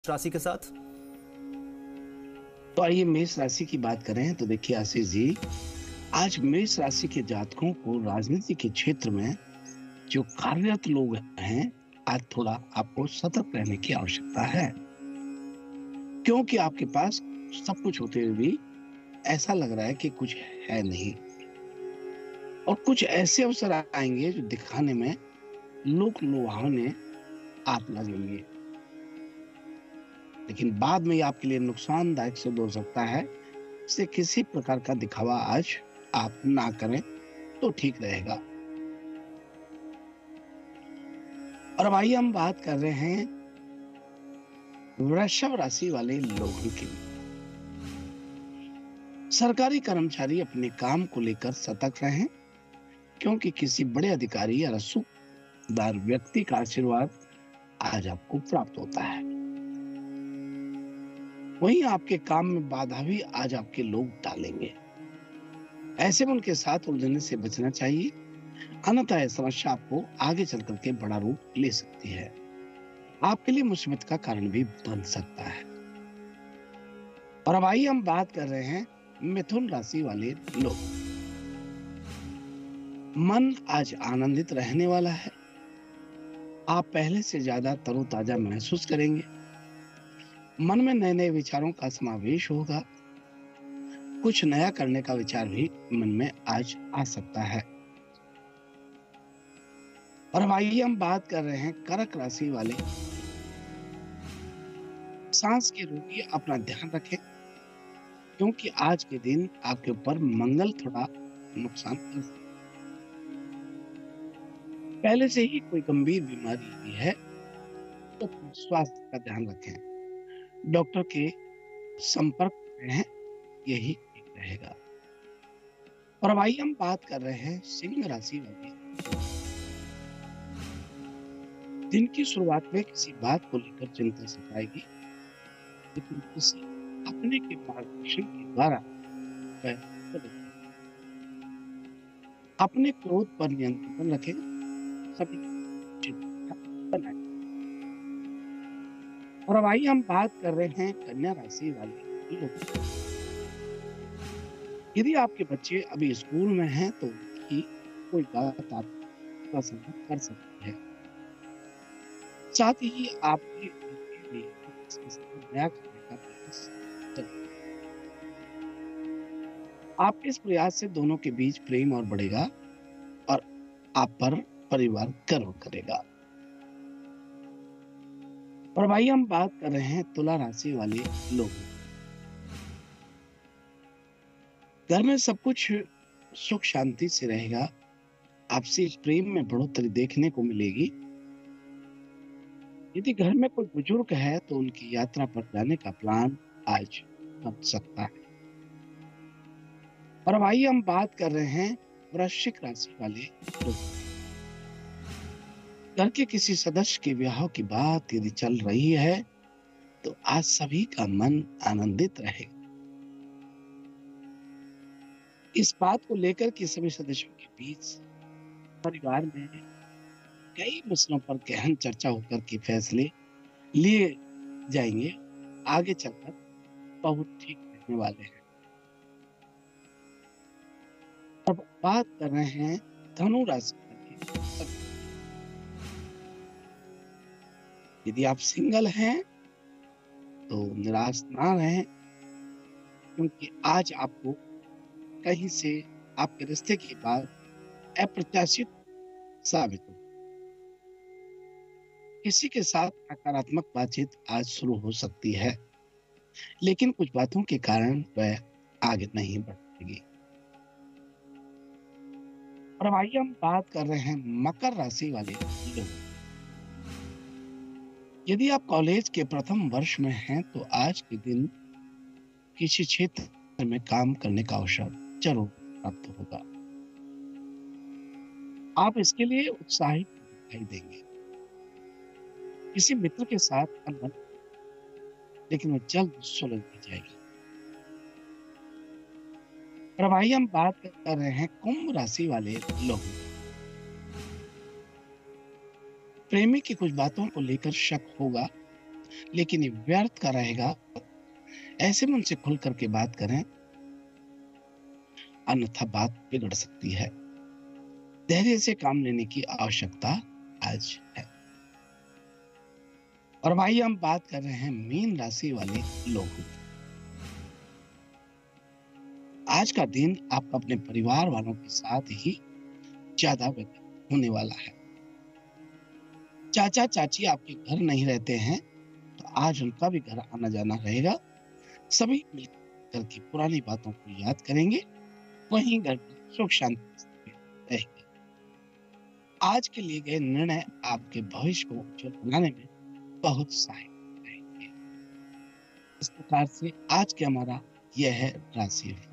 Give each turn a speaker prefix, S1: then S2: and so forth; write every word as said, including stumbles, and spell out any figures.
S1: राशि के साथ।
S2: तो आइए मेष राशि की बात करें तो देखिए आशीष जी, आज मेष राशि के जातकों को राजनीति के क्षेत्र में जो कार्यरत लोग हैं, आज थोड़ा आपको सतर्क रहने की आवश्यकता है। क्योंकि आपके पास सब कुछ होते हुए भी ऐसा लग रहा है कि कुछ है नहीं, और कुछ ऐसे अवसर आएंगे जो दिखाने में लोक लुभावने आप लगेंगे, लेकिन बाद में ये आपके लिए नुकसानदायक सिद्ध हो सकता है। इससे किसी प्रकार का दिखावा आज आप ना करें तो ठीक रहेगा। और अब आइए हम बात कर रहे हैं वृषभ राशि वाले लोगों की। सरकारी कर्मचारी अपने काम को लेकर सतर्क रहें, क्योंकि किसी बड़े अधिकारी या रसूखदार व्यक्ति का आशीर्वाद आज आपको प्राप्त होता है। वहीं आपके काम में बाधा भी आज आपके लोग डालेंगे। ऐसे में उनके साथ उलझने से बचना चाहिए, अन्यथा यह समस्या आपको आगे चल करके बड़ा रूप ले सकती है। आपके लिए मुसीबत का कारण भी बन सकता है। और अब आइए हम बात कर रहे हैं मिथुन राशि वाले लोग। मन आज आनंदित रहने वाला है। आप पहले से ज्यादा तरोताजा महसूस करेंगे। मन में नए नए विचारों का समावेश होगा। कुछ नया करने का विचार भी मन में आज आ सकता है। और अब आइए हम बात कर रहे हैं कर्क राशि वाले। सांस के रोगी अपना ध्यान रखें, क्योंकि आज के दिन आपके ऊपर मंगल थोड़ा नुकसान कर सकता है। पहले से ही कोई गंभीर बीमारी भी है तो स्वास्थ्य का ध्यान रखें। डॉक्टर के संपर्क में रहें, यही ठीक रहेगा। और अब आइए हम बात कर रहे हैं सिंह राशि वाले। दिन की शुरुआत में किसी बात को लेकर चिंता सताएगी, लेकिन किसी अपने के मार्गदर्शन के द्वारा वह बदल। अपने क्रोध पर नियंत्रण रखें, सभी चिंता बनाए। और अब आइए हम बात कर रहे हैं कन्या राशि वाले लोग। यदि आपके बच्चे अभी स्कूल में हैं तो उनकी कोई बात आप पसंद कर सकती है। साथ ही आपके उनके लिए नया करने का प्रयास करें। आपके इस प्रयास से दोनों के बीच प्रेम और बढ़ेगा और आप पर परिवार गर्व करेगा। और भाई हम बात कर रहे हैं तुला राशि वाले लोग। घर में सब कुछ सुख शांति से रहेगा। आपसी प्रेम में बढ़ोतरी देखने को मिलेगी। यदि घर में कोई बुजुर्ग है तो उनकी यात्रा पर जाने का प्लान आज बन सकता है। और अब आइए हम बात कर रहे हैं वृश्चिक राशि वाले लोग। घर के किसी सदस्य के विवाह की बात यदि चल रही है तो आज सभी का मन आनंदित रहेगा। इस बात को लेकर कि सभी सदस्यों के बीच परिवार में कई मसलों पर गहन चर्चा होकर के फैसले लिए जाएंगे। आगे चलकर बहुत ठीक रहने वाले हैं। अब बात कर रहे हैं धनु राशि वाले। यदि आप सिंगल हैं तो निराश ना रहें, क्योंकि आज आपको कहीं से आपके रिश्ते की बात अप्रत्याशित साबित हो। किसी के साथ नकारात्मक बातचीत आज शुरू हो सकती है, लेकिन कुछ बातों के कारण वह आगे नहीं बढ़ेगी। और अब आइए हम बात कर रहे हैं मकर राशि वाले लोग। यदि आप कॉलेज के प्रथम वर्ष में हैं तो आज के दिन किसी क्षेत्र में काम करने का अवसर जरूर प्राप्त होगा। आप इसके लिए उत्साहित दिखाई देंगे। किसी मित्र के साथ अनबन, लेकिन वो जल्द सुलझ भी जाएगी। और अब आइए हम बात कर रहे हैं कुंभ राशि वाले लोग। प्रेमी की कुछ बातों को लेकर शक होगा, लेकिन ये व्यर्थ का रहेगा। ऐसे में उनसे खुल करके बात करें, अन्यथा बात बिगड़ सकती है। धैर्य से काम लेने की आवश्यकता आज है। और भाई हम बात कर रहे हैं मीन राशि वाले लोगों की। आज का दिन आप अपने परिवार वालों के साथ ही ज्यादा व्यतीत होने वाला है। चाचा चाची आपके घर नहीं रहते हैं तो आज उनका भी घर आना जाना रहेगा। सभी मिलकर की पुरानी बातों को याद करेंगे, वहीं घर में सुख शांति रहेगी। आज के लिए गए निर्णय आपके भविष्य को उज्जवल बनाने में बहुत सहायक रहेंगे। इस प्रकार से आज के हमारा यह है राशि